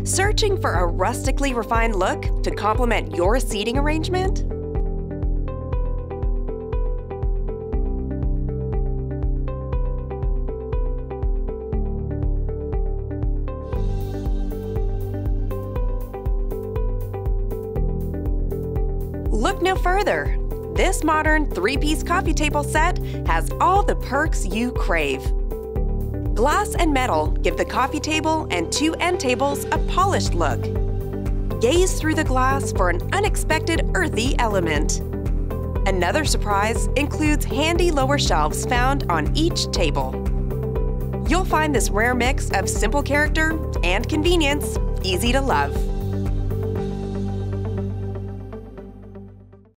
Searching for a rustically refined look to complement your seating arrangement? Look no further. This modern 3-piece coffee table set has all the perks you crave. Glass and metal give the coffee table and 2 end tables a polished look. Gaze through the glass for an unexpected earthy element. Another surprise includes handy lower shelves found on each table. You'll find this rare mix of simple character and convenience easy to love.